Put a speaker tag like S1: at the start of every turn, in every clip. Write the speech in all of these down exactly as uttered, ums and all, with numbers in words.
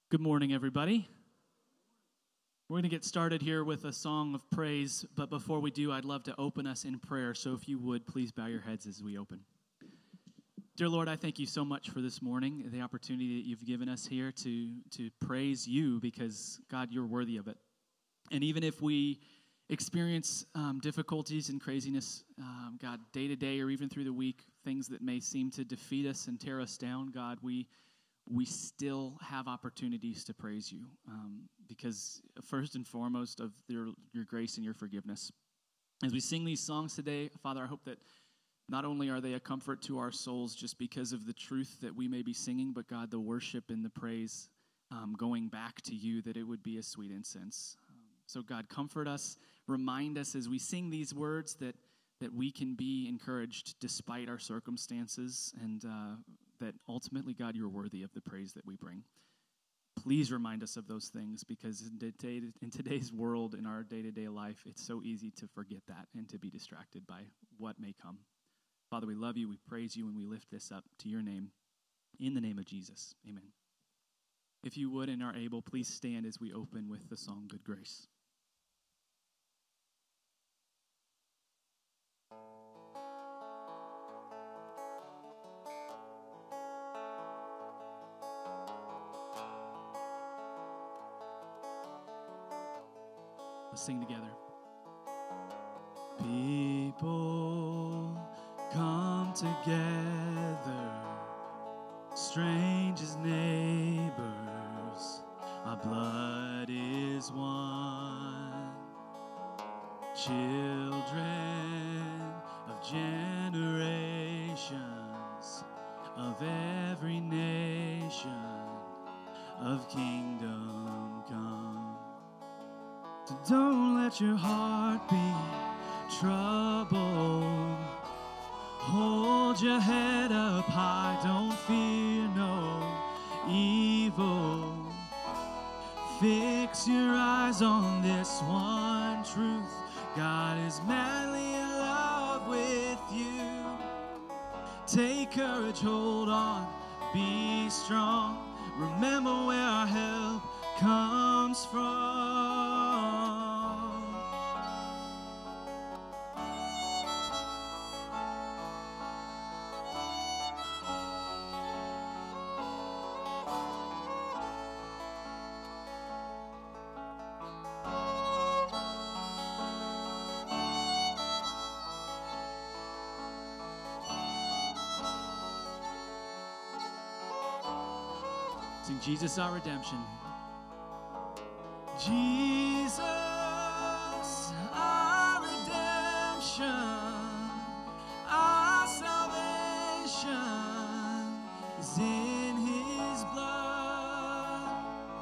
S1: Good morning, everybody. We're going to get started here with a song of praise, but before we do, I'd love to open us in prayer. So if you would, please bow your heads as we open. Dear Lord, I thank you so much for this morning, the opportunity that you've given us here to, to praise you because, God, you're worthy of it. And even if we experience um, difficulties and craziness, um, God, day to day or even through the week, things that may seem to defeat us and tear us down, God, we we still have opportunities to praise you um, because first and foremost of your, your grace and your forgiveness. As we sing these songs today, Father, I hope that not only are they a comfort to our souls just because of the truth that we may be singing, but God, the worship and the praise um, going back to you, that it would be a sweet incense. Um, so God, comfort us, remind us as we sing these words that, that we can be encouraged despite our circumstances, and uh, that ultimately, God, you're worthy of the praise that we bring. Please remind us of those things, because in, today, in today's world, in our day-to-day life, it's so easy to forget that and to be distracted by what may come. Father, we love you, we praise you, and we lift this up to your name, in the name of Jesus. Amen. If you would and are able, please stand as we open with the song, Good Grace. Let's sing together. People come together, strangers, neighbors, our blood is one. Children of generations, of every nation, of kingdom come. So don't let your heart be troubled. Hold your head up high. Don't fear no evil. Fix your eyes on this one truth. God is madly in love with you. Take courage, hold on, be strong. Remember where our help comes from. Sing Jesus our redemption. Jesus our redemption, our salvation is in his blood.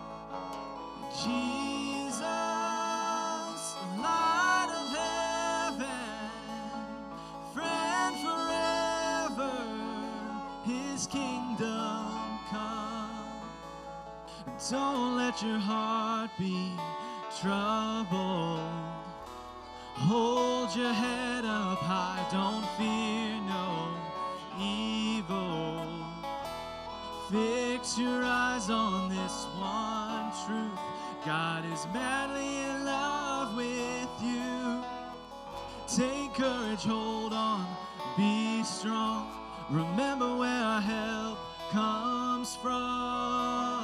S1: Jesus, light of heaven, friend forever, his kingdom come. Don't let your heart be troubled. Hold your head up high. Don't fear no evil. Fix your eyes on this one truth. God is madly in love with you. Take courage, hold on, be strong. Remember where our help comes from.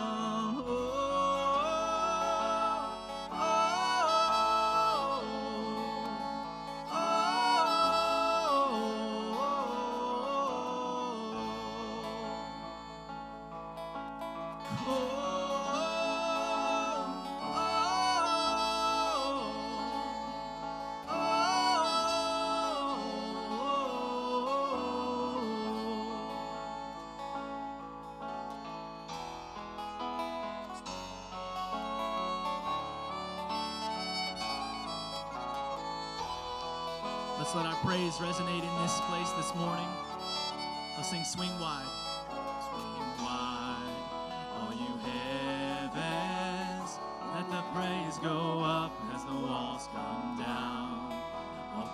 S1: Let's let our praise resonate in this place this morning. Let's sing Swing Wide. Swing wide, all you heavens, let the praise go up as the walls come down. All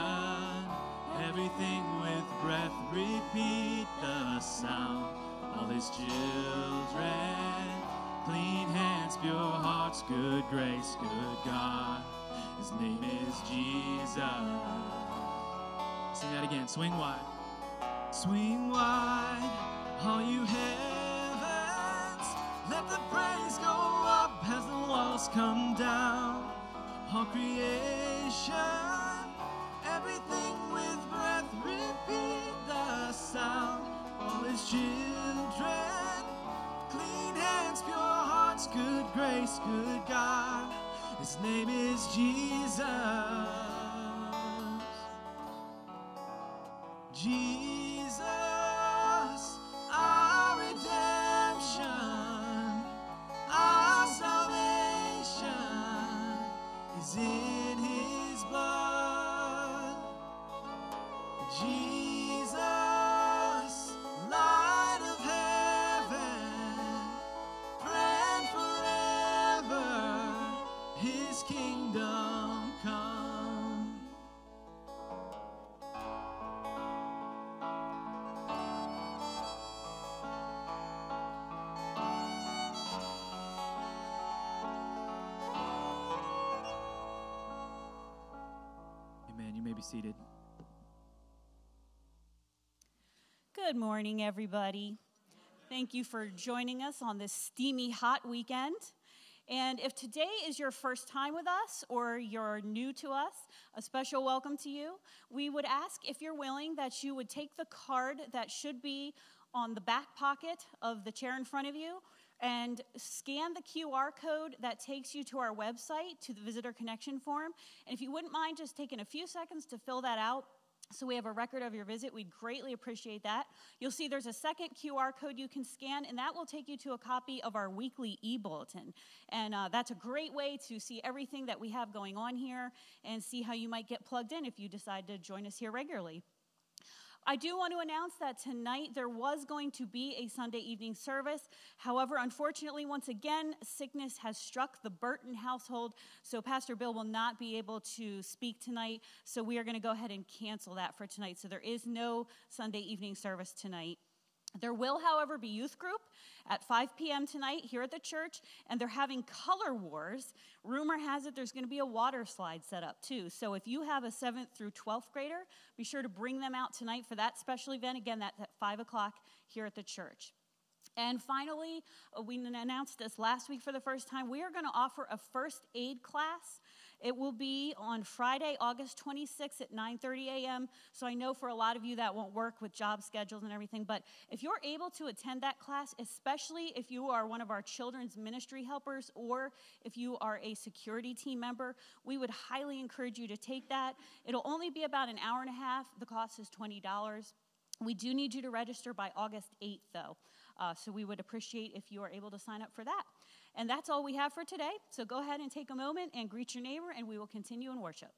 S1: creation, everything with breath, repeat the sound. All His children. Clean hands, pure hearts, good grace, good God. His name is Jesus. Sing that again. Swing wide. Swing wide, all you heavens. Let the praise go up as the walls come down. All creation, everything with breath, repeat the sound. All His children, clean hands, pure hearts, good grace, good God. His name is Jesus. Jesus, our redemption, our salvation is in His blood. Jesus, light of heaven, friend forever, His kingdom come. Amen. You may be seated.
S2: Good morning, everybody. Thank you for joining us on this steamy, hot weekend. And if today is your first time with us or you're new to us, a special welcome to you. We would ask, if you're willing, that you would take the card that should be on the back pocket of the chair in front of you and scan the Q R code that takes you to our website, to the Visitor Connection form. And if you wouldn't mind just taking a few seconds to fill that out, so we have a record of your visit, we'd greatly appreciate that. You'll see there's a second Q R code you can scan, and that will take you to a copy of our weekly e-bulletin. And uh, that's a great way to see everything that we have going on here and see how you might get plugged in if you decide to join us here regularly. I do want to announce that tonight there was going to be a Sunday evening service. However, unfortunately, once again, sickness has struck the Burton household, so Pastor Bill will not be able to speak tonight. So we are going to go ahead and cancel that for tonight. So there is no Sunday evening service tonight. There will, however, be youth group at five p.m. tonight here at the church, and they're having color wars. Rumor has it there's going to be a water slide set up, too. So if you have a seventh through twelfth grader, be sure to bring them out tonight for that special event. Again, that's at five o'clock here at the church. And finally, uh, we announced this last week for the first time. We are going to offer a first aid class. It will be on Friday, August twenty-sixth at nine thirty a.m. So I know for a lot of you that won't work with job schedules and everything, but if you're able to attend that class, especially if you are one of our children's ministry helpers or if you are a security team member, we would highly encourage you to take that. It'll only be about an hour and a half. The cost is twenty dollars. We do need you to register by August eighth, though. Uh, so we would appreciate if you are able to sign up for that. And that's all we have for today. So go ahead and take a moment and greet your neighbor, and we will continue in worship.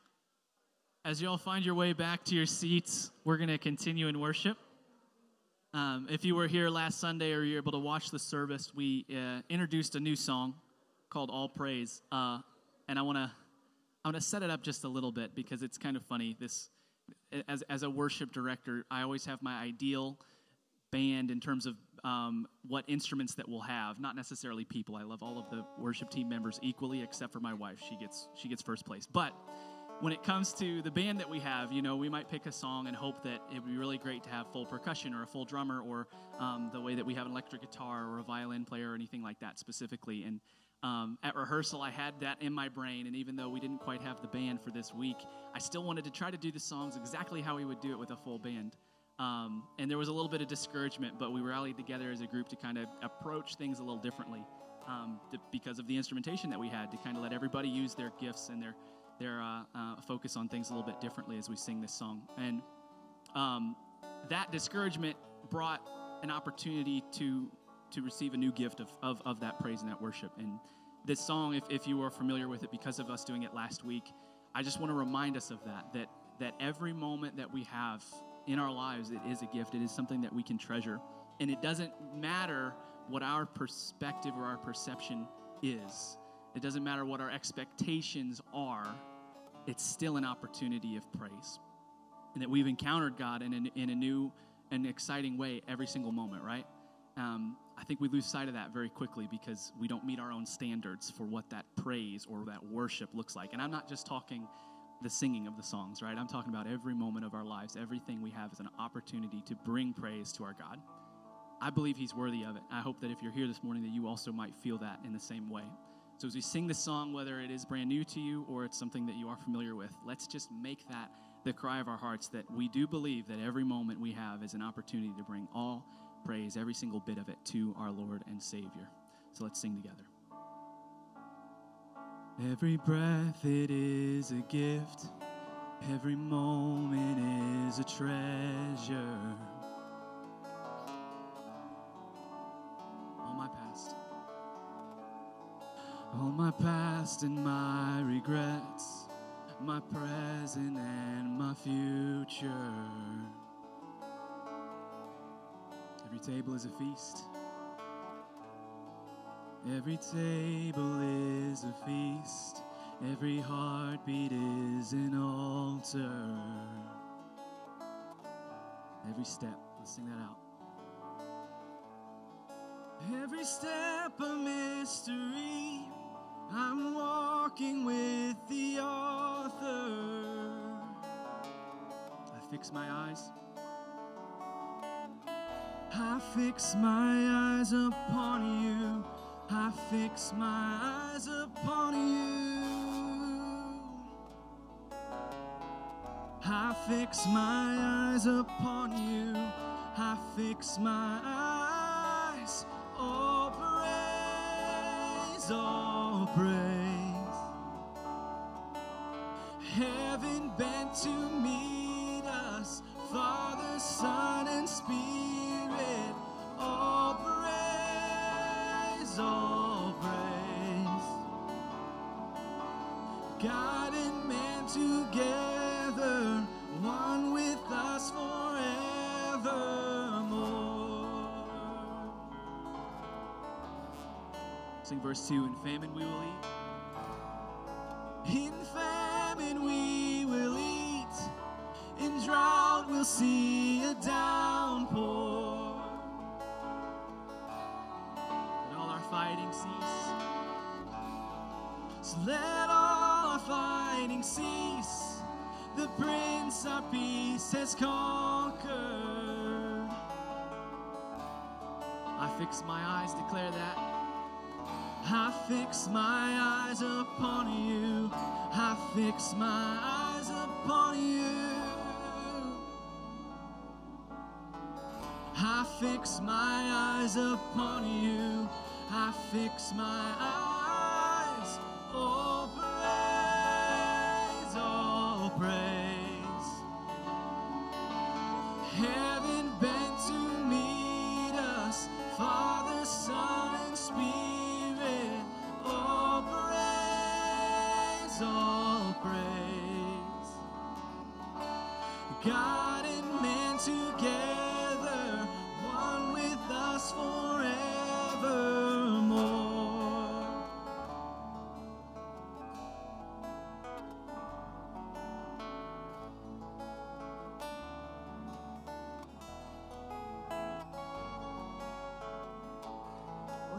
S1: As you all find your way back to your seats, we're going to continue in worship. Um, if you were here last Sunday or you were able to watch the service, we uh, introduced a new song called All Praise. Uh, and I want to I want to set it up just a little bit because it's kind of funny. This, as, as a worship director, I always have my ideal band in terms of um, what instruments that we'll have, not necessarily people. I love all of the worship team members equally, except for my wife. She gets she gets first place. But when it comes to the band that we have, you know, we might pick a song and hope that it would be really great to have full percussion or a full drummer or um, the way that we have an electric guitar or a violin player or anything like that specifically. And um, at rehearsal, I had that in my brain, and even though we didn't quite have the band for this week, I still wanted to try to do the songs exactly how we would do it with a full band. Um, and there was a little bit of discouragement, but we rallied together as a group to kind of approach things a little differently um, to, because of the instrumentation that we had, to kind of let everybody use their gifts and their their uh, uh, focus on things a little bit differently as we sing this song. And um, that discouragement brought an opportunity to to receive a new gift of, of, of that praise and that worship. And this song, if, if you are familiar with it because of us doing it last week, I just want to remind us of that, that, that every moment that we have in our lives, it is a gift. It is something that we can treasure. And it doesn't matter what our perspective or our perception is. It doesn't matter what our expectations are. It's still an opportunity of praise. And that we've encountered God in a, in a new and exciting way every single moment, right? Um, I think we lose sight of that very quickly because we don't meet our own standards for what that praise or that worship looks like. And I'm not just talking the singing of the songs, right? I'm talking about every moment of our lives. Everything we have is an opportunity to bring praise to our God. I believe he's worthy of it. I hope that if you're here this morning that you also might feel that in the same way. So as we sing this song, whether it is brand new to you or it's something that you are familiar with, let's just make that the cry of our hearts, that we do believe that every moment we have is an opportunity to bring all praise, every single bit of it, to our Lord and Savior. So let's sing together. Every breath, it is a gift. Every moment is a treasure. All my past. All my past and my regrets, my present and my future. Every table is a feast. Every table is a feast. Every heartbeat is an altar. Every step, let's sing that out. Every step a mystery. I'm walking with the author. I fix my eyes. I fix my eyes upon you. I fix my eyes upon you. I fix my eyes upon you. I fix my eyes. All praise, all praise. Heaven bent to meet us, Father, Son, and Spirit. All praise, all praise. God and man together, one with us forevermore. Sing verse two. In famine we will eat. In famine we will eat. In drought we'll see a downpour. Let all our fighting cease. So let all our fighting cease. The Prince of Peace has conquered. I fix my eyes, declare that. I fix my eyes upon you. I fix my eyes upon you. I fix my eyes upon you. I fix my eyes. All praise, all praise. Heaven bent to meet us, Father, Son, and Spirit. All praise, all praise. God and man together,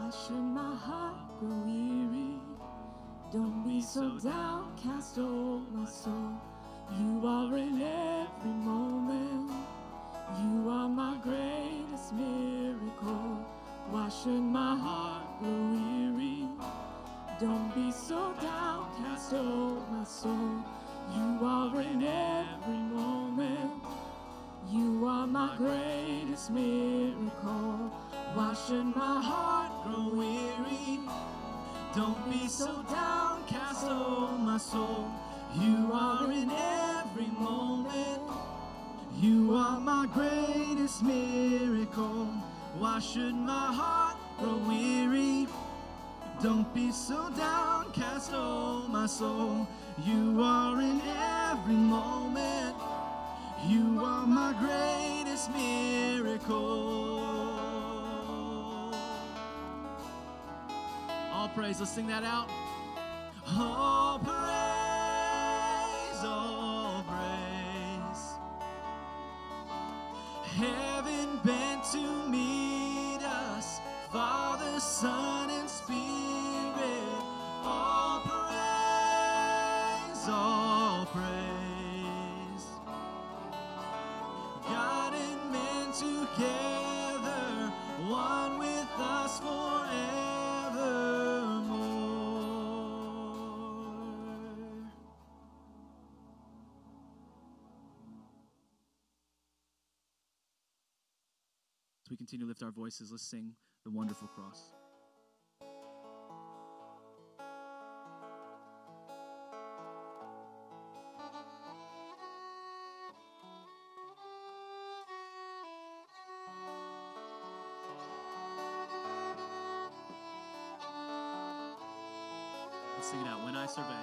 S3: Why should my heart grow weary? Don't be so downcast, oh my soul. You are in every moment. You are my greatest miracle. Why should my heart grow weary? Don't be so downcast, oh my soul. You are in every moment. You are my greatest miracle. Why should my heart grow weary? Don't be so downcast, oh my soul. You are in every moment. You are my greatest miracle. Why should my heart grow weary? Don't be so downcast, oh my soul. You are in every moment. You are my greatest miracle.
S1: All praise. Let's sing that out.
S3: All praise, all praise. Heaven bent to meet us, Father, Son, and Spirit. All praise, all praise. God and man together, one with us forevermore.
S1: As we continue to lift our voices, let's sing The Wonderful Cross. Let's sing it out. When I survey.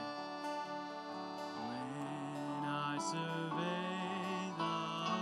S1: When I survey the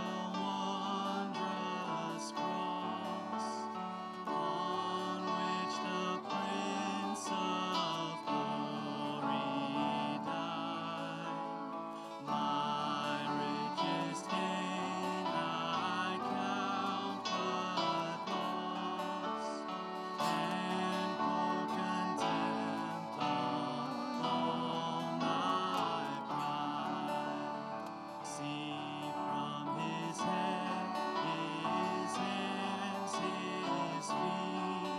S1: wondrous cross on which the Prince of Glory died, my richest gain I count but loss, and pour contempt on all my pride. See from his head, his hands, his feet,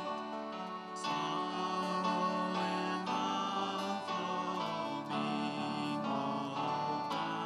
S1: sorrow and love flowing all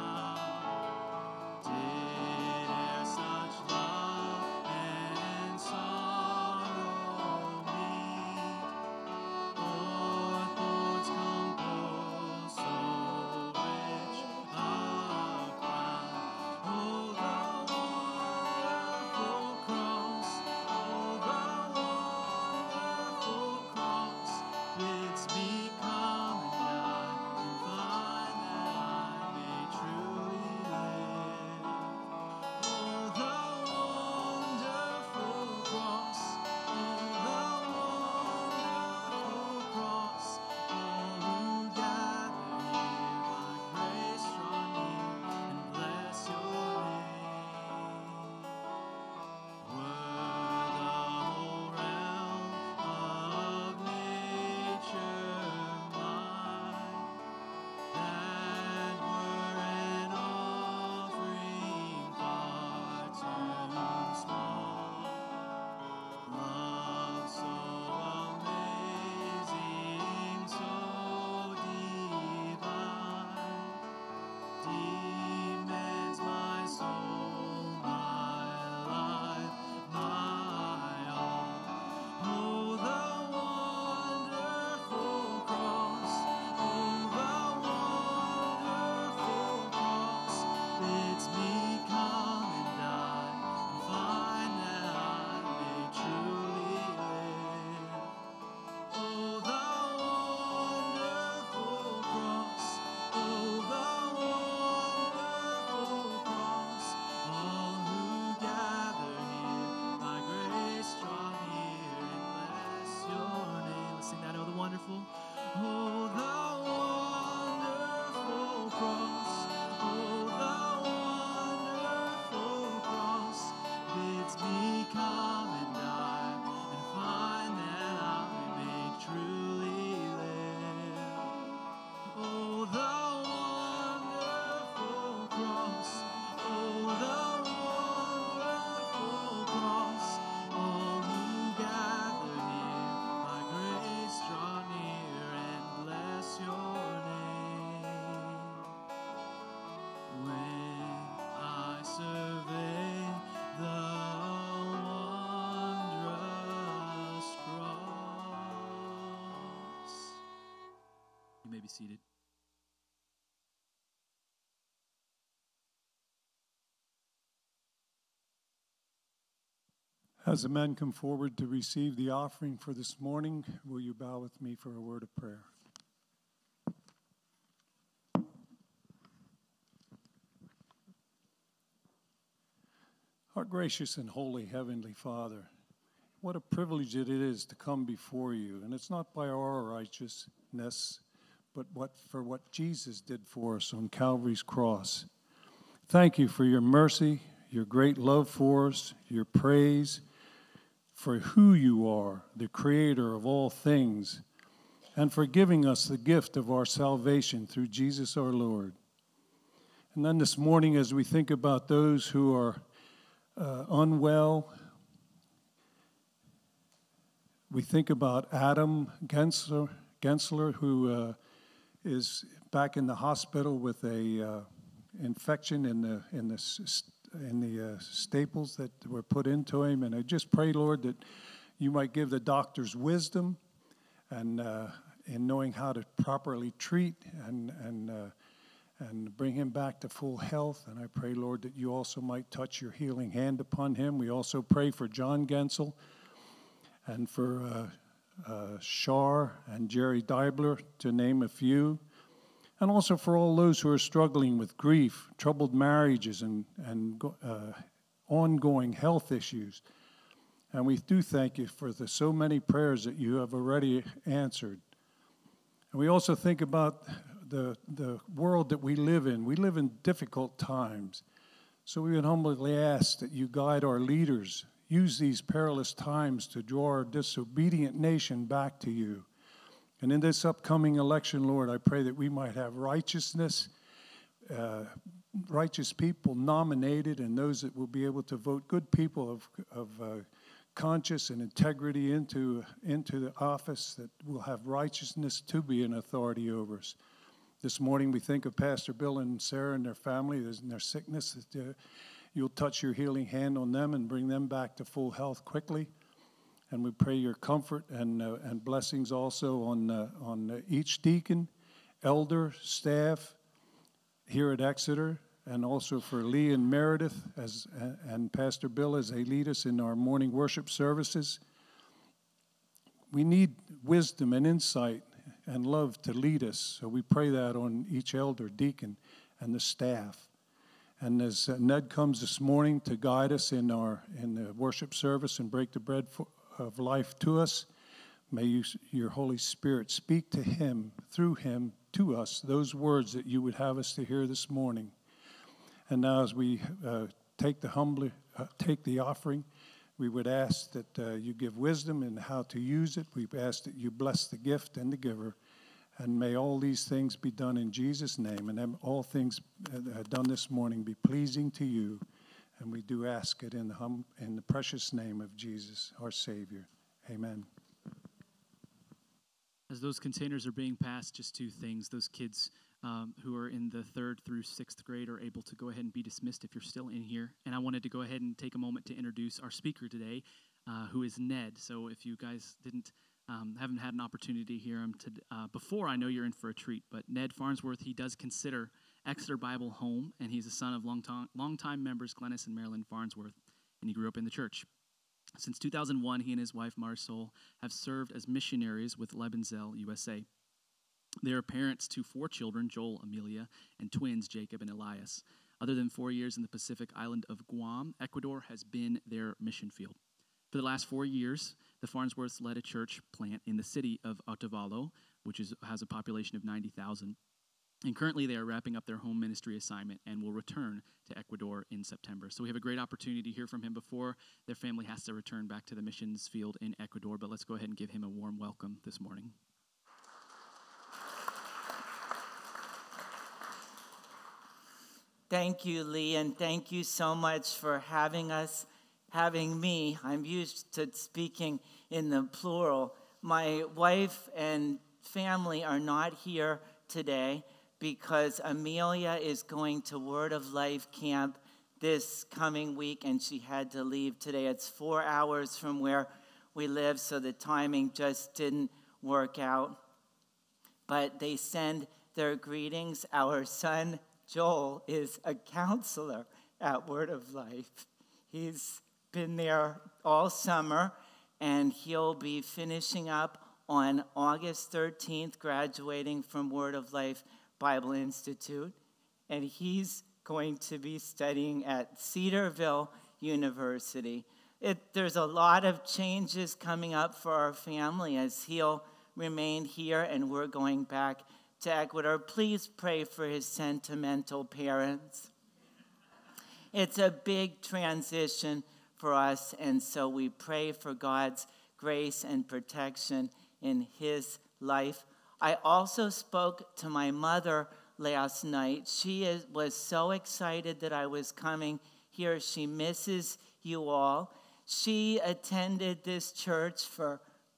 S1: down. Did e'er such love and sorrow meet, or thorns compose so rich a crown? Oh, the wonderful cross, oh, the wonderful cross bids me come and die and find that I may truly live. Oh, the wonderful cross, oh, the wonderful cross, all who gather here by grace draw near and bless your name. Were the whole realm of nature mine, that were an offering far too small. Love so amazing, so divine, demands my soul, my life, my all. Oh, the wonderful cross, oh, the wonderful cross bids me come and die and find that I may truly live. Oh, the wonderful cross, oh, the wonderful cross, all who gather here by grace draw near and bless your name. Let's sing that, oh, the wonderful. Oh, the wonderful cross, oh, the wonderful cross bids me come and die and find that I seated.
S4: As the men come forward to receive the offering for this morning, will you bow with me for a word of prayer? Our gracious and holy Heavenly Father, what a privilege it is to come before you. And it's not by our righteousness, but what for what Jesus did for us on Calvary's cross. Thank you for your mercy, your great love for us, your praise, for who you are, the creator of all things, and for giving us the gift of our salvation through Jesus our Lord. And then this morning, as we think about those who are uh, unwell, we think about Adam Gensler, Gensler who uh, is back in the hospital with a uh, infection in the in the in the uh, staples that were put into him. And I just pray, Lord, that you might give the doctors wisdom and uh, in knowing how to properly treat and and uh, and bring him back to full health. And I pray, Lord, that you also might touch your healing hand upon him. We also pray for John Gensel and for uh, uh, Shar and Jerry Deibler, to name a few. And also for all those who are struggling with grief, troubled marriages, and, and uh, ongoing health issues. And we do thank you for the so many prayers that you have already answered. And we also think about the, the world that we live in. We live in difficult times. So we would humbly ask that you guide our leaders, use these perilous times to draw our disobedient nation back to you. And in this upcoming election, Lord, I pray that we might have righteousness, uh, righteous people nominated, and those that will be able to vote good people of, of uh, conscience and integrity into, into the office that will have righteousness to be an authority over us. This morning we think of Pastor Bill and Sarah and their family and their sickness, that uh, you'll touch your healing hand on them and bring them back to full health quickly. And we pray your comfort and uh, and blessings also on uh, on uh, each deacon, elder, staff here at Exeter, and also for Lee and Meredith as uh, and Pastor Bill as they lead us in our morning worship services. We need wisdom and insight and love to lead us, so we pray that on each elder, deacon, and the staff. And as uh, Ned comes this morning to guide us in our in the worship service and break the bread for, of life to us, may you, your Holy Spirit speak to him, through him, to us, those words that you would have us to hear this morning. And now as we uh, take the humbly, uh, take the offering, we would ask that uh, you give wisdom in how to use it. We ask that you bless the gift and the giver. And may all these things be done in Jesus' name, and all things uh, done this morning be pleasing to you. And we do ask it in the, hum, in the precious name of Jesus, our Savior. Amen.
S1: As those containers are being passed, just two things. Those kids um, who are in the third through sixth grade are able to go ahead and be dismissed if you're still in here. And I wanted to go ahead and take a moment to introduce our speaker today, uh, who is Ned. So if you guys didn't um, haven't had an opportunity to hear him to, uh, before, I know you're in for a treat. But Ned Farnsworth, he does consider Exeter Bible home, and he's a son of long-time, long-time members Glennis and Marilyn Farnsworth, and he grew up in the church. Since two thousand one, he and his wife, Marisol, have served as missionaries with Lebenzel U S A. They are parents to four children, Joel, Amelia, and twins, Jacob and Elias. Other than four years in the Pacific island of Guam, Ecuador has been their mission field. For the last four years, the Farnsworths led a church plant in the city of Otavalo, which is, has a population of ninety thousand. And currently they are wrapping up their home ministry assignment and will return to Ecuador in September. So we have a great opportunity to hear from him before their family has to return back to the missions field in Ecuador. But let's go ahead and give him a warm welcome this morning.
S5: Thank you, Lee, and thank you so much for having us, having me. I'm used to speaking in the plural. My wife and family are not here today because Amelia is going to Word of Life camp this coming week, and she had to leave today. It's four hours from where we live, so the timing just didn't work out. but they send their greetings. Our son, Joel, is a counselor at Word of Life. He's been there all summer, and he'll be finishing up on August thirteenth, graduating from Word of Life Bible Institute, and he's going to be studying at Cedarville University. It, there's a lot of changes coming up for our family as he'll remain here and we're going back to Ecuador. Please pray for his sentimental parents. It's a big transition for us, and so we pray for God's grace and protection in his life. I also spoke to my mother last night. She is, was so excited that I was coming here. She misses you all. She attended this church for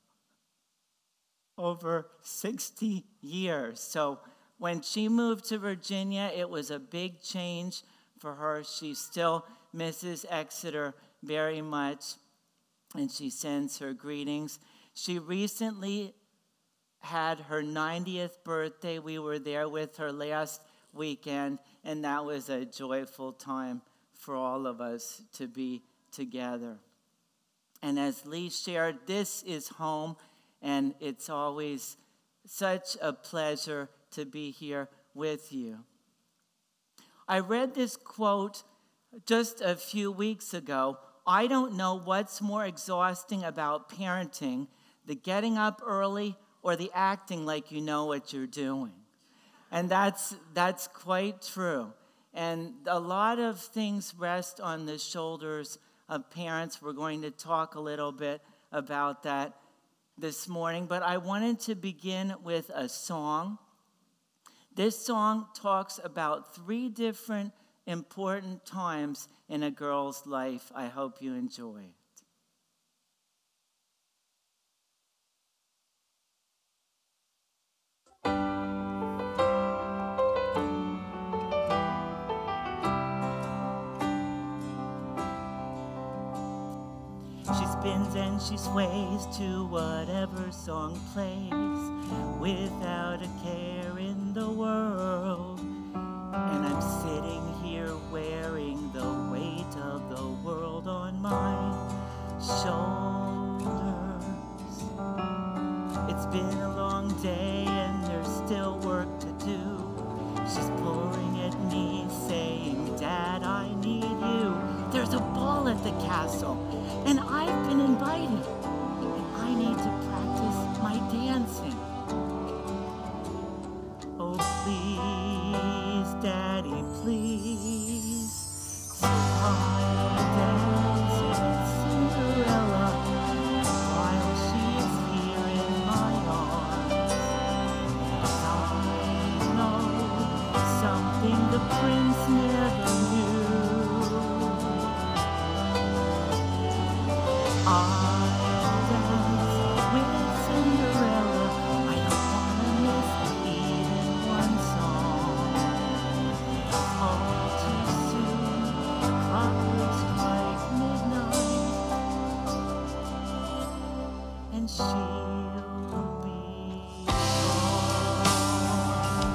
S5: over sixty years. So when she moved to Virginia, it was a big change for her. She still misses Exeter very much, and she sends her greetings. She recently had her ninetieth birthday. We were there with her last weekend, and that was a joyful time for all of us to be together. And as Lee shared, this is home, and it's always such a pleasure to be here with you. I read this quote just a few weeks ago. I don't know what's more exhausting about parenting, the getting up early or the acting like you know what you're doing. And that's that's quite true. And a lot of things rest on the shoulders of parents. We're going to talk a little bit about that this morning. But I wanted to begin with a song. This song talks about three different important times in a girl's life. I hope you enjoy it. She spins and she sways to whatever song plays without a care in the world. And I'm sitting here wearing the weight of the world on my shoulders. It's been a long day and there's still work to do. She's pouring at me saying, Dad, I need you. There's a ball at the castle and I've been invited and I need to practice my dancing. Oh, please, Daddy, please. So I dance with Cinderella while she's here in my arms. 'Cause I know something the prince never knew. I'll dance with Cinderella. I don't wanna miss even one song. All too soon, the clock will strike midnight, and she'll be gone.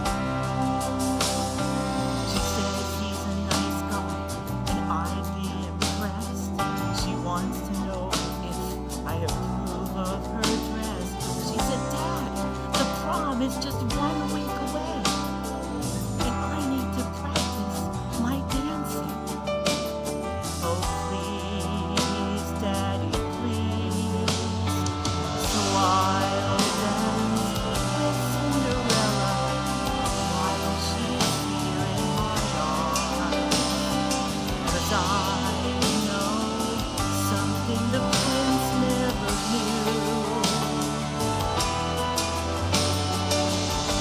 S5: She says he's a nice guy, and I'd be impressed. She wants to know if I approve of her dress. She said, Dad, the prom is just one week away, and I need to practice my dancing. Oh, please, Daddy, please. So I'll dance with Cinderella while she's here in my arms. 'Cause I know something the prince never knew.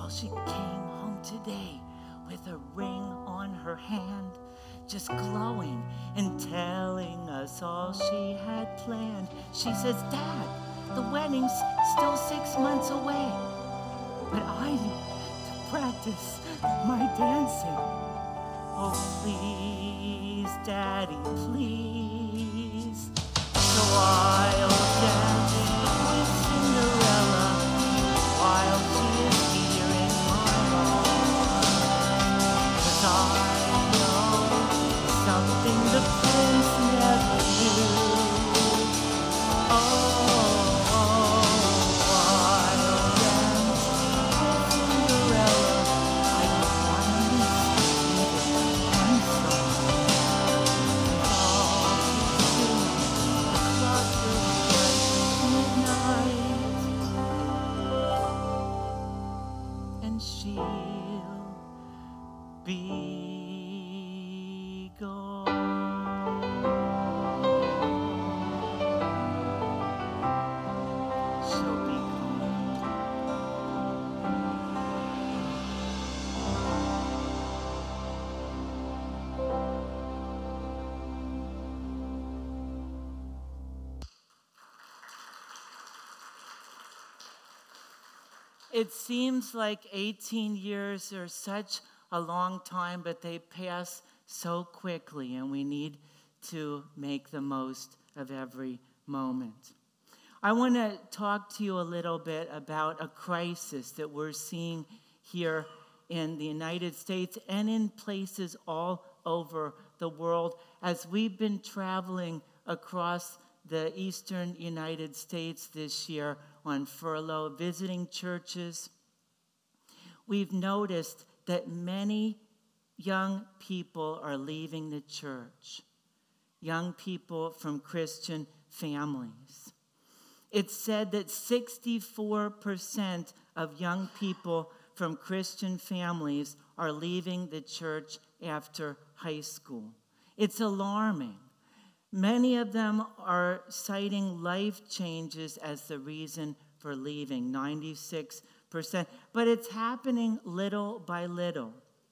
S5: Well, she came home today with a ring on her hand, just glowing and telling us all she had planned. She says, Dad, the wedding's still six months away, but I need to practice my dancing. Oh, please, Daddy, please. So I'll dance with Cinderella while she is here in my arms. 'Cause I know something the prince never knew. Oh, I'll dance with Cinderella. I don't want to miss even one song. 'Cause all she sings, the clock will strike midnight, and she'll be gone. She'll be gone. It seems like eighteen years are such a long time, but they pass so quickly, and we need to make the most of every moment. I want to talk to you a little bit about a crisis that we're seeing here in the United States and in places all over the world as we've been traveling across the eastern United States this year on furlough, visiting churches. We've noticed that many young people are leaving the church, young people from Christian families. It's said that sixty-four percent of young people from Christian families are leaving the church after high school. It's alarming. Many of them are citing life changes as the reason for leaving, ninety-six percent. But it's happening little by little.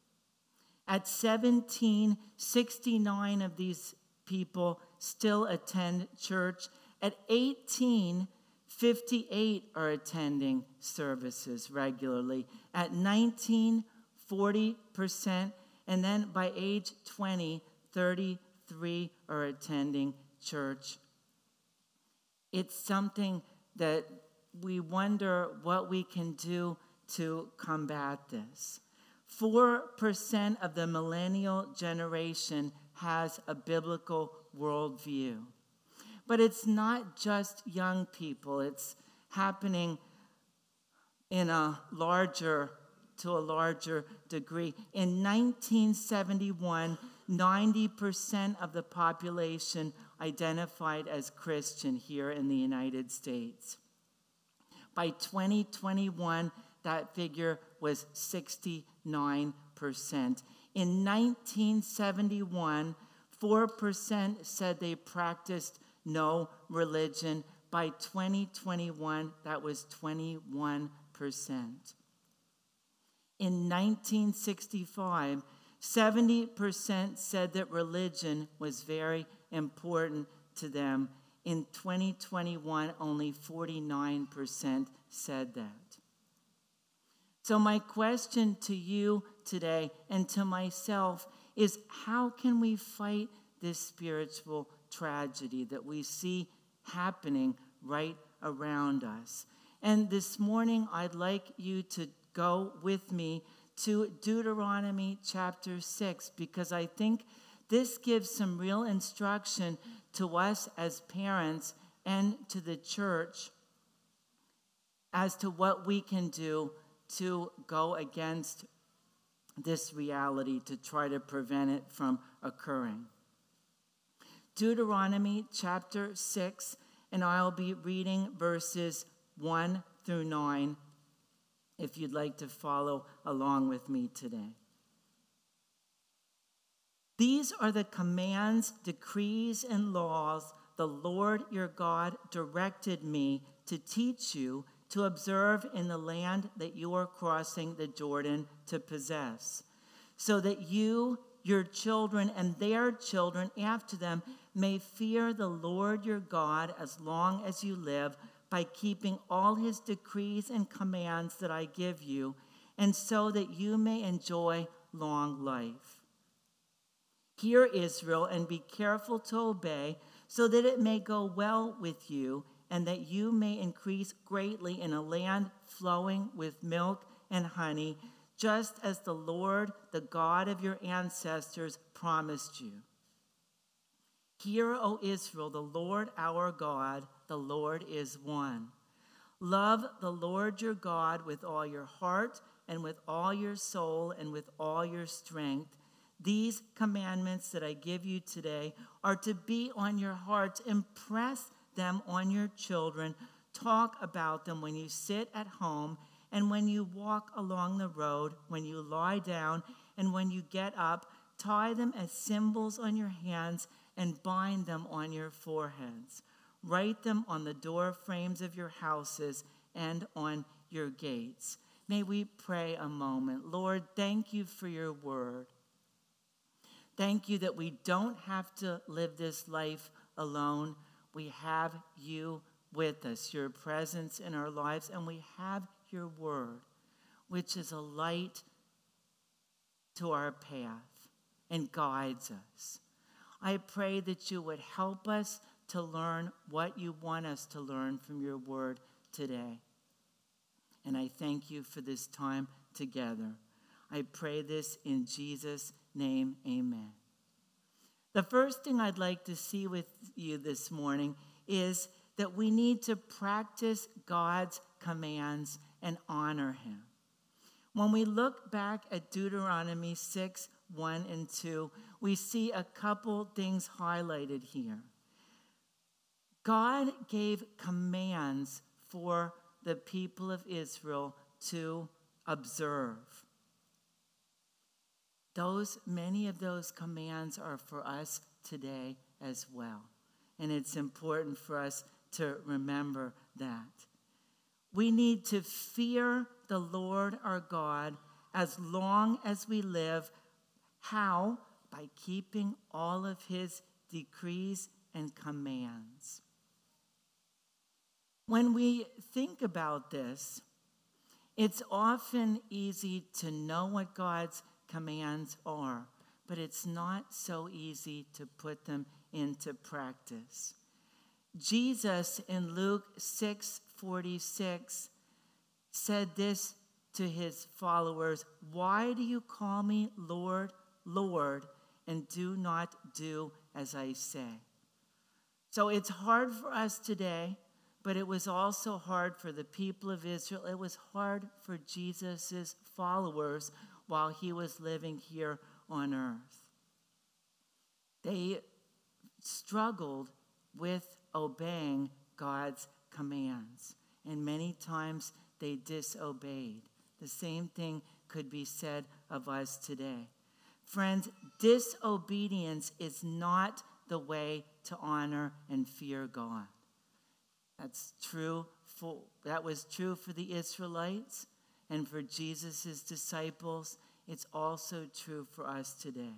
S5: At seventeen, sixty-nine of these people still attend church. At eighteen, fifty-eight are attending services regularly. At nineteen, forty percent. And then by age twenty, thirty-three are attending church. It's something that we wonder what we can do to combat this. four percent of the millennial generation has a biblical worldview. But it's not just young people. It's happening in a larger, to a larger degree. In nineteen seventy-one, ninety percent of the population identified as Christian here in the United States. By twenty twenty-one, that figure was sixty-nine percent. In nineteen seventy-one, four percent said they practiced no religion. By twenty twenty-one, that was twenty-one percent. In nineteen sixty-five, seventy percent said that religion was very important to them. In twenty twenty-one, only forty-nine percent said that. So my question to you today and to myself is, how can we fight this spiritual tragedy that we see happening right around us? And this morning, I'd like you to go with me to Deuteronomy chapter six, because I think this gives some real instruction to us as parents and to the church as to what we can do to go against this reality, to try to prevent it from occurring. Deuteronomy chapter six, and I'll be reading verses one through nine if you'd like to follow along with me today. These are the commands, decrees, and laws the Lord your God directed me to teach you, to observe in the land that you are crossing the Jordan to possess, so that you, your children, and their children after them may fear the Lord your God as long as you live, by keeping all his decrees and commands that I give you, and so that you may enjoy long life. Hear, Israel, and be careful to obey, so that it may go well with you, and that you may increase greatly in a land flowing with milk and honey, just as the Lord, the God of your ancestors, promised you. Hear, O Israel, the Lord our God, the Lord is one. Love the Lord your God with all your heart and with all your soul and with all your strength. These commandments that I give you today are to be on your hearts. Impress them on your children. Talk about them when you sit at home and when you walk along the road, when you lie down and when you get up. Tie them as symbols on your hands and bind them on your foreheads. Write them on the door frames of your houses and on your gates. May we pray a moment. Lord, thank you for your word. Thank you that we don't have to live this life alone. We have you with us, your presence in our lives, and we have your word, which is a light to our path and guides us. I pray that you would help us to learn what you want us to learn from your word today. And I thank you for this time together. I pray this in Jesus' name, amen. The first thing I'd like to see with you this morning is that we need to practice God's commands and honor him. When we look back at Deuteronomy six, one and two, we see a couple things highlighted here. God gave commands for the people of Israel to observe. Those, many of those commands are for us today as well. And it's important for us to remember that. We need to fear the Lord our God as long as we live. How? By keeping all of his decrees and commands. When we think about this, it's often easy to know what God's commands are, but it's not so easy to put them into practice. Jesus in Luke six forty-six said this to his followers, "Why do you call me Lord, Lord, and do not do as I say?" So it's hard for us today, but it was also hard for the people of Israel. It was hard for Jesus' followers while he was living here on earth. They struggled with obeying God's commands, and many times they disobeyed. The same thing could be said of us today. Friends, disobedience is not the way to honor and fear God. That's true for, that was true for the Israelites and for Jesus' disciples. It's also true for us today.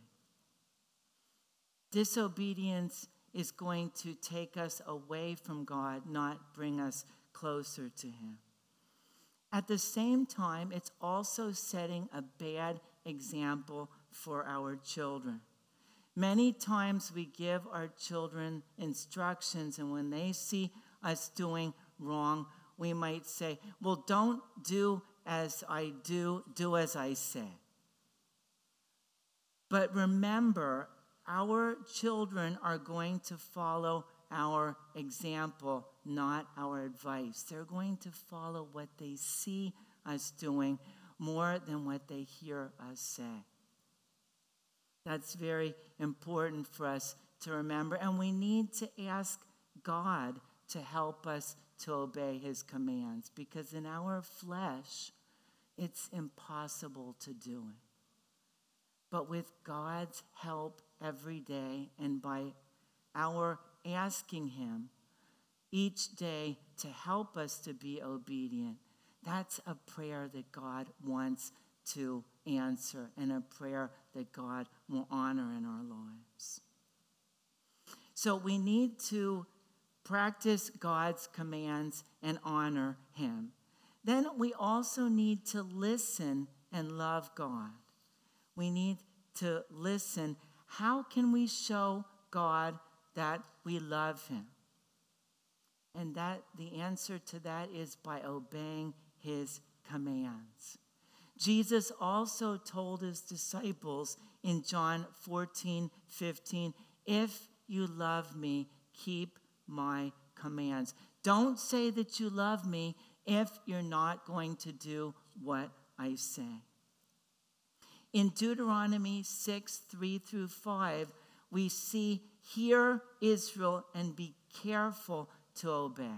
S5: Disobedience is going to take us away from God, not bring us closer to him. At the same time, it's also setting a bad example for our children. Many times we give our children instructions, and when they see us doing wrong, we might say, well, don't do as I do, do as I say. But remember, our children are going to follow our example, not our advice. They're going to follow what they see us doing more than what they hear us say. That's very important for us to remember, and we need to ask God to help us to obey his commands, because in our flesh, it's impossible to do it. But with God's help every day, and by our asking him each day to help us to be obedient. That's a prayer that God wants to answer and a prayer that God will honor in our lives. So we need to practice God's commands and honor him. Then we also need to listen and love God. We need to listen. How can we show God that we love him? And that the answer to that is by obeying his commands. Jesus also told his disciples in John fourteen fifteen, if you love me, keep my commands. Don't say that you love me if you're not going to do what I say. In Deuteronomy six, three through five, we see, hear Israel and be careful to obey.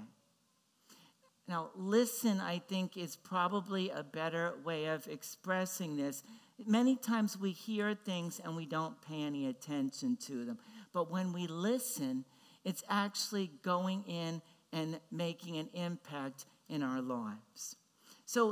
S5: Now, listen, I think, is probably a better way of expressing this. Many times we hear things and we don't pay any attention to them. But when we listen, it's actually going in and making an impact in our lives. So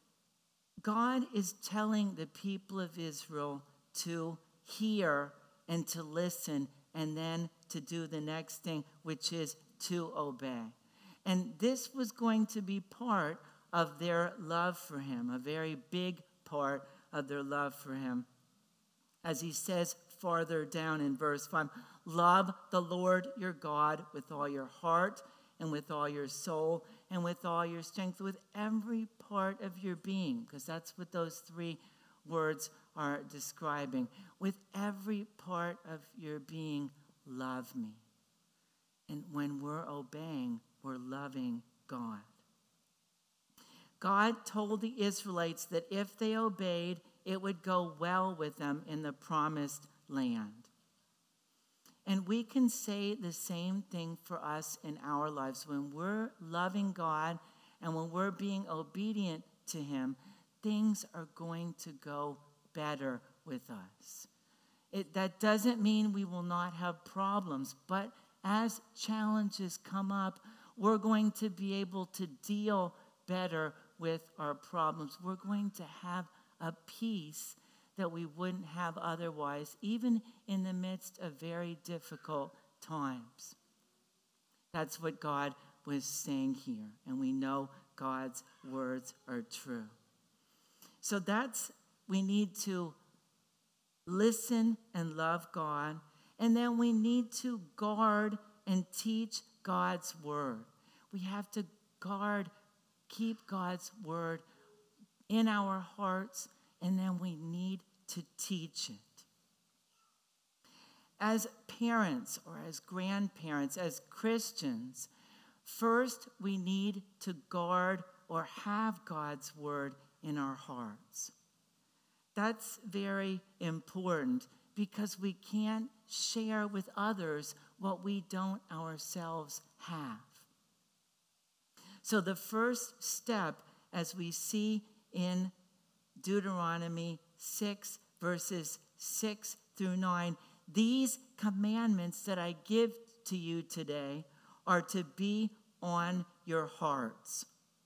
S5: God is telling the people of Israel to hear and to listen and then to do the next thing, which is to obey. And this was going to be part of their love for him, a very big part of their love for him. As he says farther down in verse five, love the Lord your God with all your heart and with all your soul and with all your strength, with every part of your being, because that's what those three words are describing. With every part of your being, love me. And when we're obeying, we're loving God. God told the Israelites that if they obeyed, it would go well with them in the promised land. And we can say the same thing for us in our lives. When we're loving God and when we're being obedient to him, things are going to go better with us. It, that doesn't mean we will not have problems, but as challenges come up, we're going to be able to deal better with our problems. We're going to have a peace that we wouldn't have otherwise, even in the midst of very difficult times. That's what God was saying here, and we know God's words are true. So that's, we need to listen and love God, and then we need to guard and teach God's word. We have to guard, keep God's word in our hearts, and then we need to teach it. As parents or as grandparents, as Christians, first we need to guard or have God's word in our hearts. That's very important because we can't share with others what we don't ourselves have. So the first step, as we see in Deuteronomy six, verses six through nine, these commandments that I give to you today are to be on your hearts.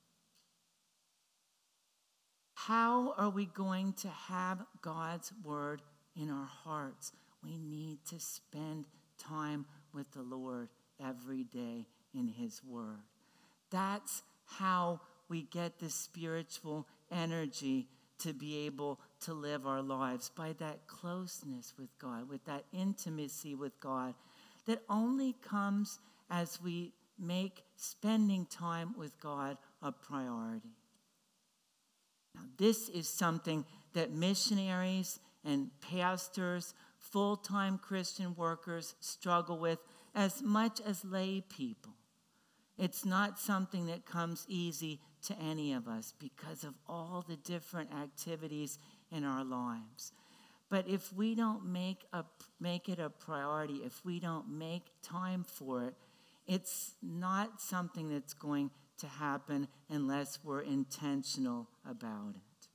S5: How are we going to have God's word in our hearts? We need to spend time with the Lord every day in his word. That's how we get the spiritual energy to be able to live our lives, by that closeness with God, with that intimacy with God that only comes as we make spending time with God a priority. Now, this is something that missionaries and pastors, full-time Christian workers struggle with as much as lay people. It's not something that comes easy to any of us because of all the different activities in our lives. But if we don't make a, make it a priority, if we don't make time for it, it's not something that's going to happen unless we're intentional about it.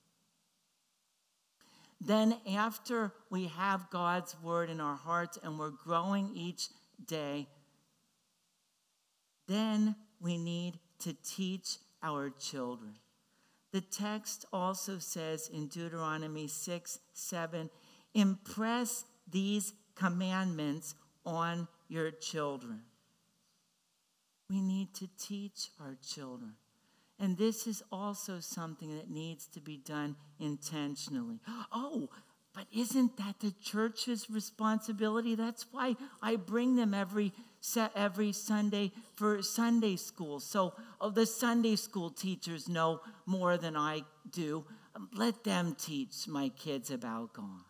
S5: Then after we have God's word in our hearts and we're growing each day, then we need to teach our children. The text also says in Deuteronomy six, seven, impress these commandments on your children. We need to teach our children. And this is also something that needs to be done intentionally. Oh, but isn't that the church's responsibility? That's why I bring them every every Sunday for Sunday school. So oh, the Sunday school teachers know more than I do. Let them teach my kids about God.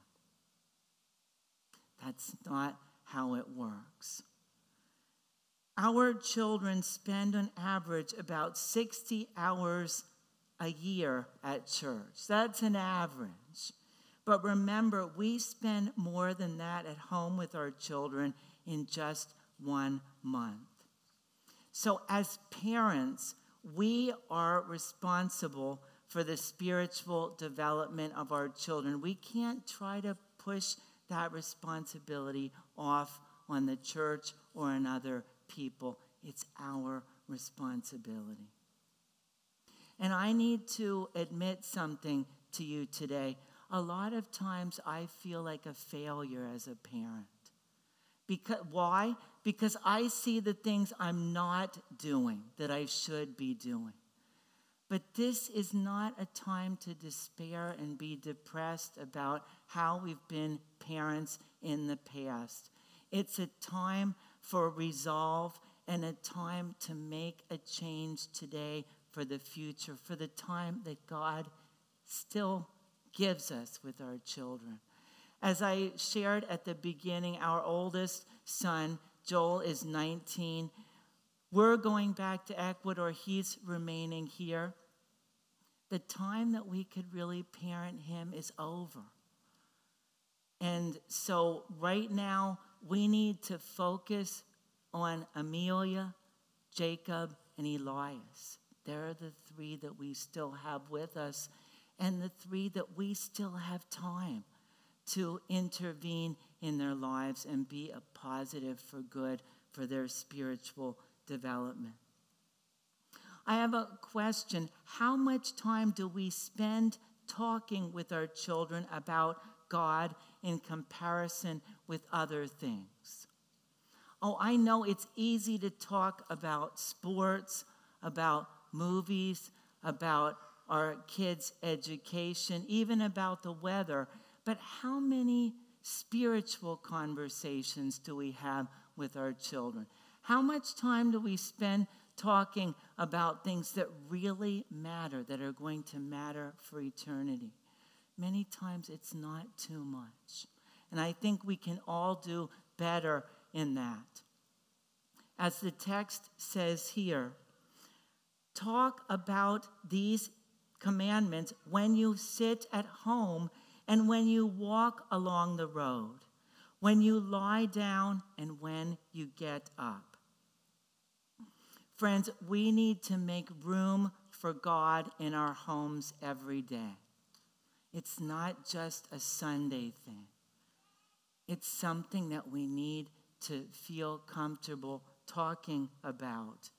S5: That's not how it works. Our children spend on average about sixty hours a year at church. That's an average. But remember, we spend more than that at home with our children in just one month. So as parents, we are responsible for the spiritual development of our children. We can't try to push that responsibility off on the church or on other people. It's our responsibility. And I need to admit something to you today. A lot of times I feel like a failure as a parent. Because, why? Because I see the things I'm not doing that I should be doing. But this is not a time to despair and be depressed about how we've been parents in the past. It's a time for resolve and a time to make a change today for the future, for the time that God still gives us with our children. As I shared at the beginning, our oldest son, Joel, is nineteen. We're going back to Ecuador. He's remaining here. The time that we could really parent him is over. And so right now, we need to focus on Amelia, Jacob, and Elias. They're the three that we still have with us, and the three that we still have time to intervene in their lives and be a positive for good for their spiritual development. I have a question. How much time do we spend talking with our children about God in comparison with other things? Oh, I know it's easy to talk about sports, about movies, about our kids' education, even about the weather. But how many spiritual conversations do we have with our children? How much time do we spend talking about things that really matter, that are going to matter for eternity? Many times it's not too much. And I think we can all do better in that. As the text says here, talk about these commandments when you sit at home and when you walk along the road, when you lie down and when you get up. Friends, we need to make room for God in our homes every day. It's not just a Sunday thing. It's something that we need to feel comfortable talking about.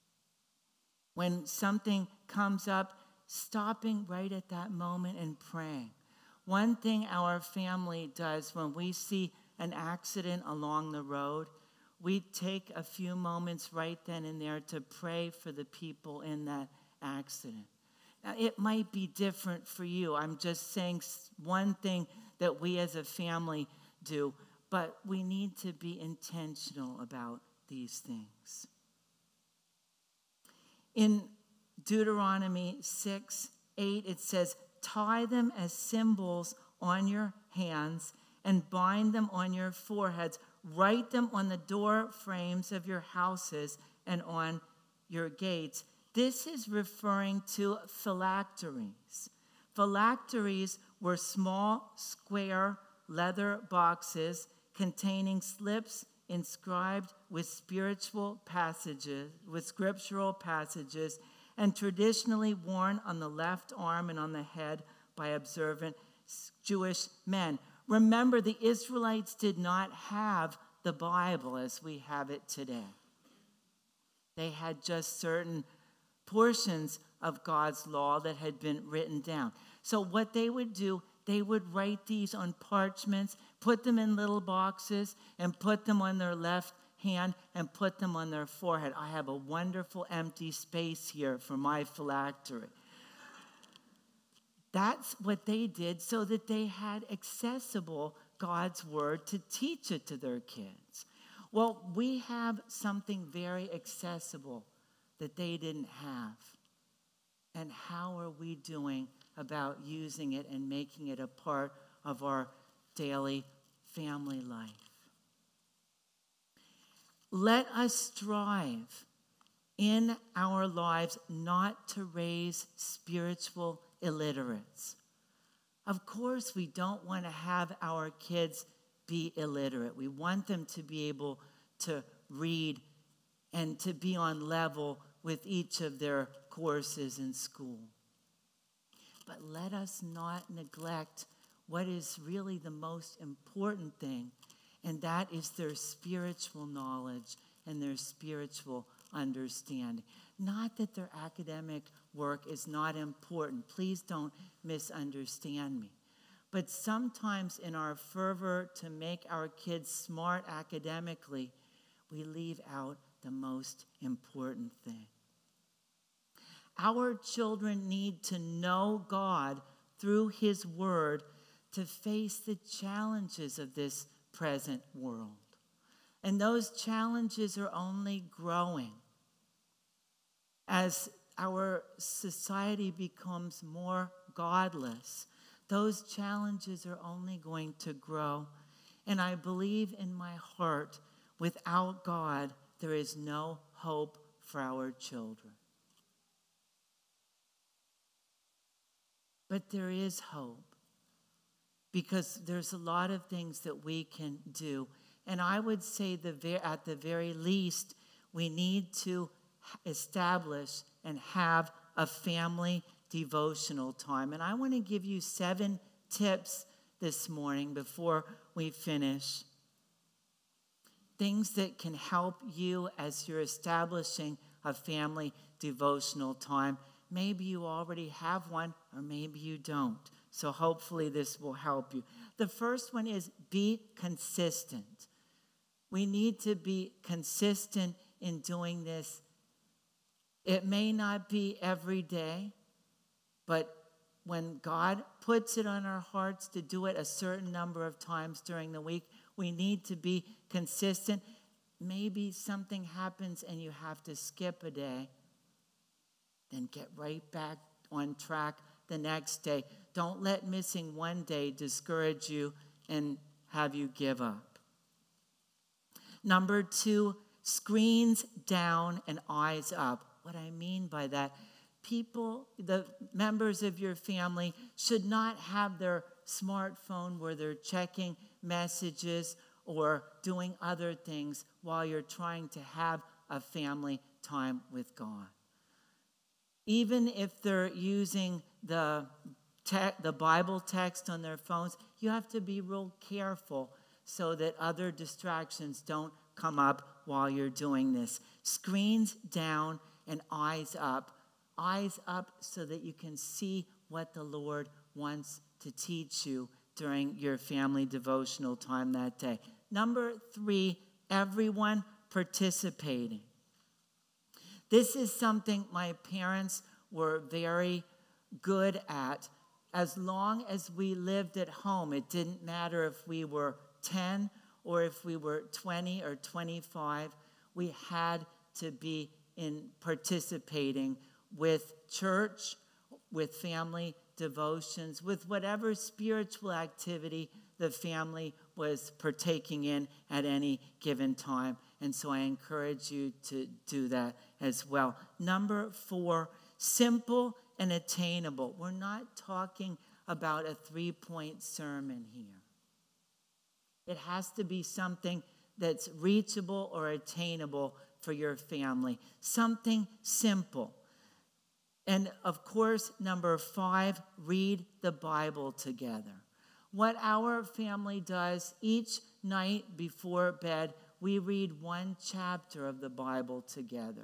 S5: When something comes up, stopping right at that moment and praying. One thing our family does when we see an accident along the road, we take a few moments right then and there to pray for the people in that accident. Now, it might be different for you. I'm just saying one thing that we as a family do, but we need to be intentional about these things. In Deuteronomy six, eight, it says, tie them as symbols on your hands and bind them on your foreheads. Write them on the door frames of your houses and on your gates. This is referring to phylacteries. Phylacteries were small, square leather boxes containing slips inscribed with spiritual passages, with scriptural passages, and traditionally worn on the left arm and on the head by observant Jewish men. Remember, the Israelites did not have the Bible as we have it today. They had just certain portions of God's law that had been written down. So what they would do, they would write these on parchments, put them in little boxes, and put them on their left hand and put them on their forehead. I have a wonderful empty space here for my phylactery. That's what they did so that they had accessible God's word to teach it to their kids. Well, we have something very accessible that they didn't have. And how are we doing about using it and making it a part of our daily family life? Let us strive in our lives not to raise spiritual illiterates. Of course, we don't want to have our kids be illiterate. We want them to be able to read and to be on level with each of their courses in school. But let us not neglect what is really the most important thing, and that is their spiritual knowledge and their spiritual understanding. Not that their academic work is not important. Please don't misunderstand me. But sometimes in our fervor to make our kids smart academically, we leave out the most important thing. Our children need to know God through His Word to face the challenges of this present world. And those challenges are only growing as our society becomes more godless. Those challenges are only going to grow. And I believe in my heart, without God, there is no hope for our children. But there is hope, because there's a lot of things that we can do. And I would say the ver- at the very least, we need to establish and have a family devotional time. And I want to give you seven tips this morning before we finish. Things that can help you as you're establishing a family devotional time. Maybe you already have one, or maybe you don't. So hopefully this will help you. The first one is be consistent. We need to be consistent in doing this. It may not be every day, but when God puts it on our hearts to do it a certain number of times during the week, we need to be consistent. Maybe something happens and you have to skip a day. Then get right back on track the next day. Don't let missing one day discourage you and have you give up. Number two, screens down and eyes up. What I mean by that, people, the members of your family should not have their smartphone where they're checking messages or doing other things while you're trying to have a family time with God. Even if they're using the, te- the Bible text on their phones, you have to be real careful so that other distractions don't come up while you're doing this. Screens down and eyes up. Eyes up so that you can see what the Lord wants to teach you during your family devotional time that day. Number three, everyone participating. This is something my parents were very good at. As long as we lived at home, it didn't matter if we were ten or if we were twenty or twenty-five, we had to be in participating with church, with family devotions, with whatever spiritual activity the family was partaking in at any given time. And so I encourage you to do that as well. Number four, simple and attainable. We're not talking about a three-point sermon here. It has to be something that's reachable or attainable for your family. Something simple. And of course, number five, read the Bible together. What our family does each night before bed, we read one chapter of the Bible together.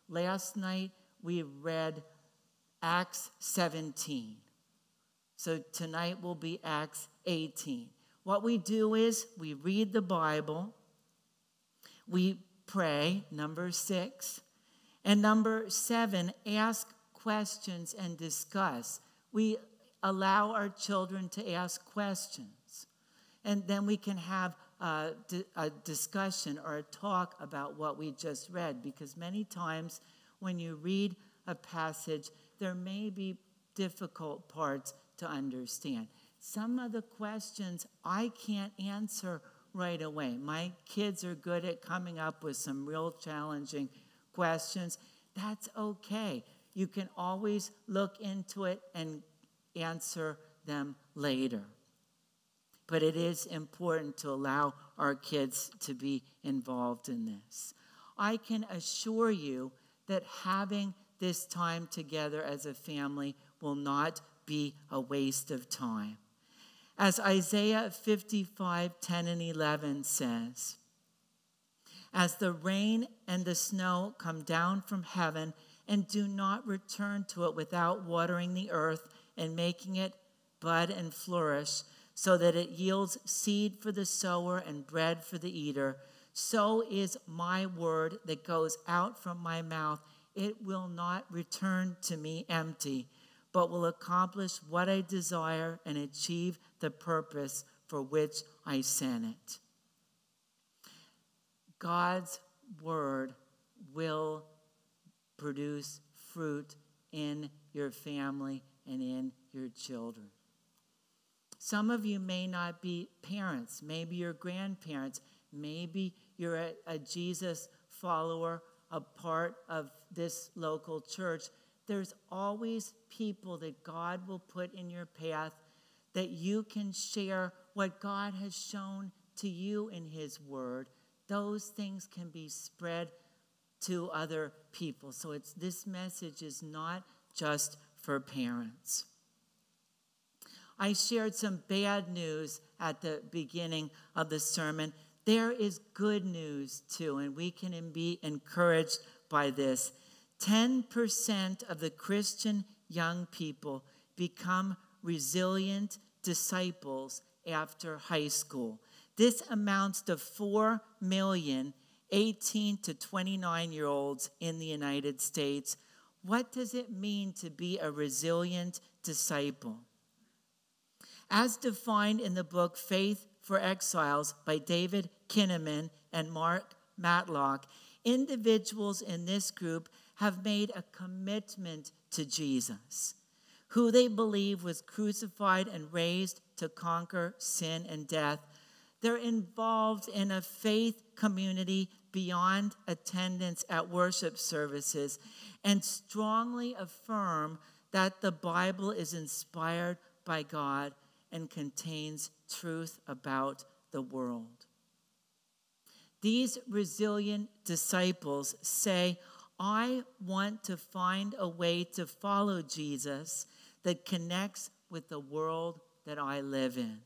S5: Last night we read Acts seventeen. So tonight will be Acts eighteen. What we do is we read the Bible, we pray, number six, and number seven, ask questions and discuss. We allow our children to ask questions, and then we can have a, a discussion or a talk about what we just read, because many times when you read a passage, there may be difficult parts to understand. Some of the questions I can't answer right away. My kids are good at coming up with some real challenging questions. That's okay. You can always look into it and answer them later. But it is important to allow our kids to be involved in this. I can assure you that having this time together as a family will not be a waste of time. As Isaiah fifty-five, ten and eleven says, as the rain and the snow come down from heaven and do not return to it without watering the earth and making it bud and flourish, so that it yields seed for the sower and bread for the eater, so is my word that goes out from my mouth. It will not return to me empty, but will accomplish what I desire and achieve the purpose for which I sent it. God's word will produce fruit in your family and in your children. Some of you may not be parents. Maybe you're grandparents. Maybe you're a, a Jesus follower, a part of this local church. There's always people that God will put in your path that you can share what God has shown to you in his word. Those things can be spread to other people. So it's this message is not just for parents. I shared some bad news at the beginning of the sermon. There is good news too, and we can be encouraged by this. ten percent of the Christian young people become resilient disciples after high school. This amounts to four million eighteen to twenty-nine-year-olds in the United States. What does it mean to be a resilient disciple? As defined in the book Faith for Exiles by David Kinnaman and Mark Matlock, individuals in this group have made a commitment to Jesus, who they believe was crucified and raised to conquer sin and death. They're involved in a faith community beyond attendance at worship services and strongly affirm that the Bible is inspired by God and contains truth about the world. These resilient disciples say, I want to find a way to follow Jesus that connects with the world that I live in.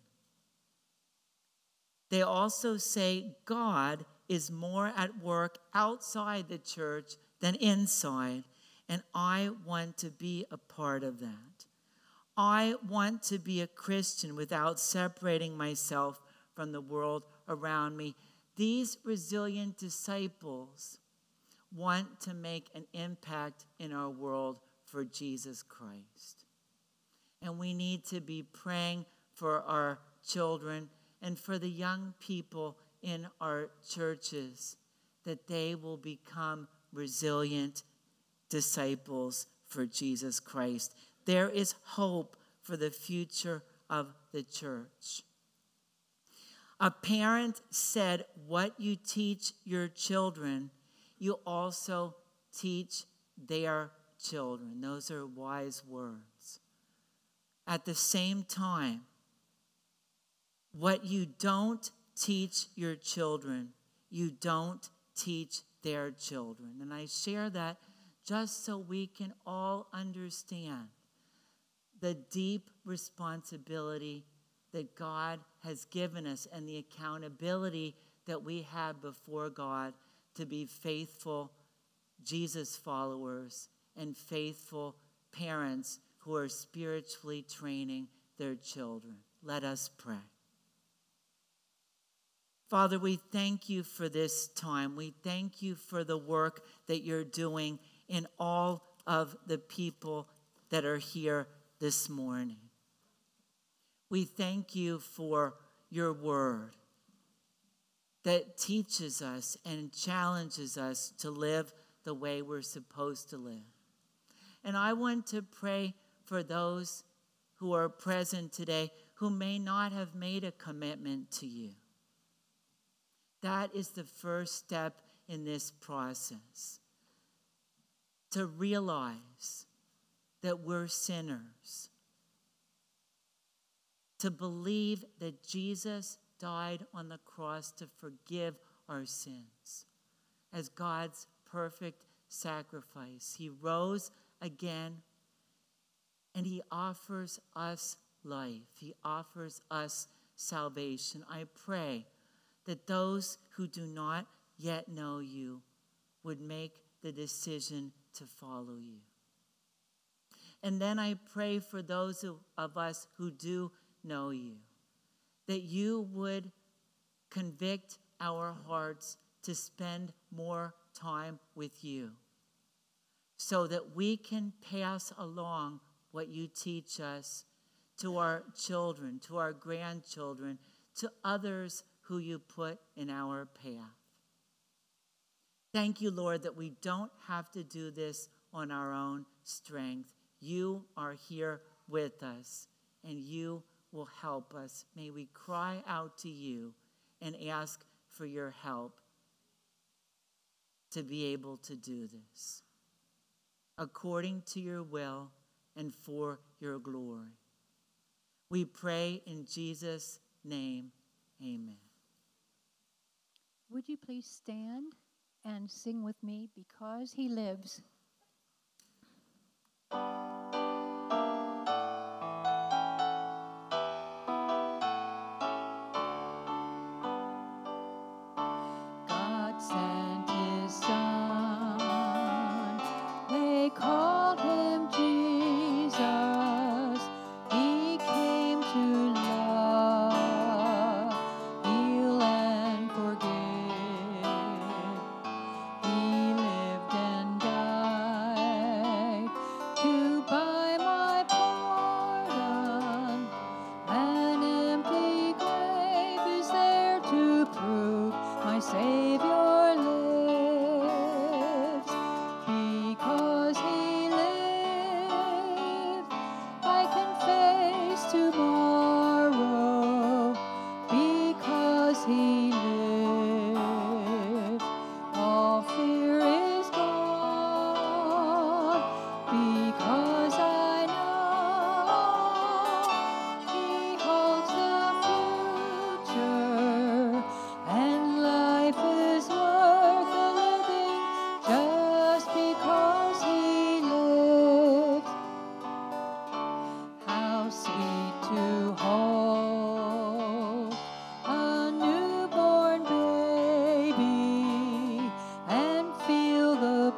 S5: They also say God is more at work outside the church than inside, and I want to be a part of that. I want to be a Christian without separating myself from the world around me. These resilient disciples want to make an impact in our world for Jesus Christ. And we need to be praying for our children and for the young people in our churches that they will become resilient disciples for Jesus Christ. There is hope for the future of the church. A parent said, what you teach your children, you also teach their children. Those are wise words. At the same time, what you don't teach your children, you don't teach their children. And I share that just so we can all understand the deep responsibility that God has given us and the accountability that we have before God to be faithful Jesus followers, and faithful parents who are spiritually training their children. Let us pray. Father, we thank you for this time. We thank you for the work that you're doing in all of the people that are here this morning. We thank you for your word that teaches us and challenges us to live the way we're supposed to live. And I want to pray for those who are present today who may not have made a commitment to you. That is the first step in this process. To realize that we're sinners. To believe that Jesus died on the cross to forgive our sins as God's perfect sacrifice. He rose again and he offers us life. He offers us salvation. I pray that those who do not yet know you would make the decision to follow you. And then I pray for those of us who do know you, that you would convict our hearts to spend more time with you so that we can pass along what you teach us to our children, to our grandchildren, to others who you put in our path. Thank you, Lord, that we don't have to do this on our own strength. You are here with us, and you will help us. May we cry out to you and ask for your help to be able to do this according to your will and for your glory. We pray in Jesus' name, amen.
S6: Would you please stand and sing with me, Because He Lives? God sent his Son, they called him Jesus. He came to love, heal, and forgive. He lived and died to buy my pardon. An empty grave is there to prove my Savior lives. Because he lived, I can face tomorrow. Because he lived, all fear is gone. Because I know he holds the future, and life is worth the living just because he lives. How sweet to hold a newborn baby and feel the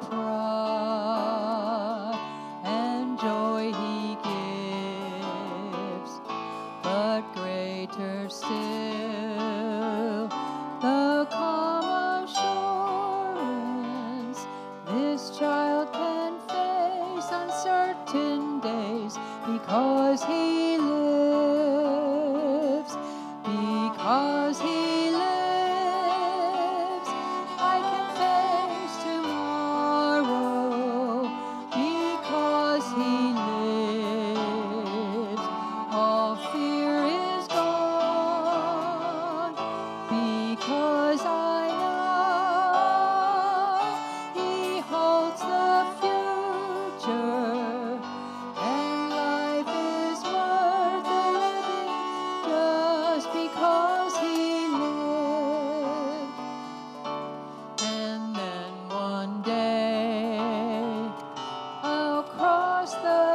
S6: pride and joy he gives. But greater still, the calm assurance this child can face uncertain days because he lives. Because he lives, I can face tomorrow. Because he lives, all fear is gone. Because I know he holds the future, and life is worth the living just because he lived. And then one day I'll cross the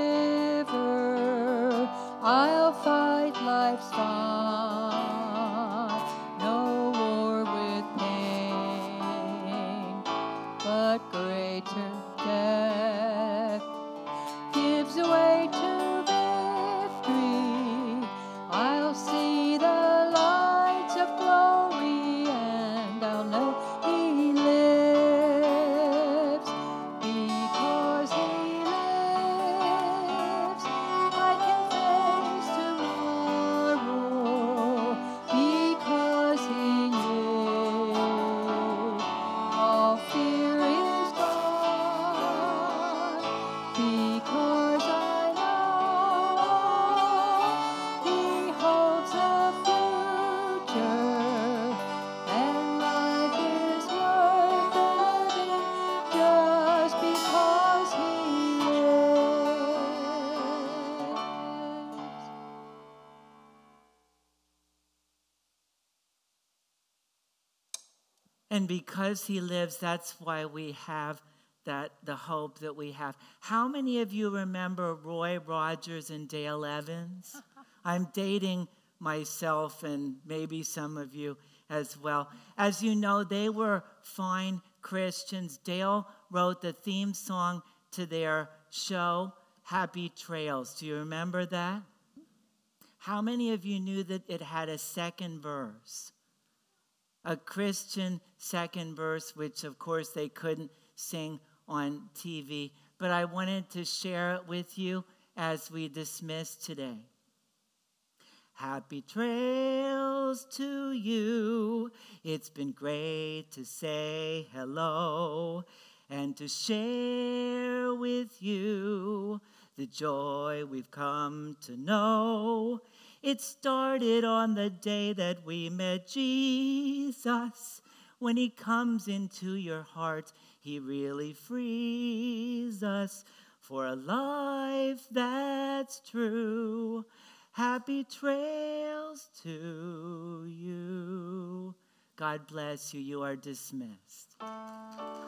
S6: river, I'll fight life's fight, no war with pain, but grace
S5: And because he lives, that's why we have that the hope that we have. How many of you remember Roy Rogers and Dale Evans? I'm dating myself and maybe some of you as well. As you know, they were fine Christians. Dale wrote the theme song to their show, Happy Trails. Do you remember that? How many of you knew that it had a second verse? A Christian second verse, which of course they couldn't sing on T V. But I wanted to share it with you as we dismiss today. Happy trails to you. It's been great to say hello and to share with you the joy we've come to know. It started on the day that we met Jesus. When he comes into your heart, he really frees us for a life that's true. Happy trails to you. God bless you. You are dismissed.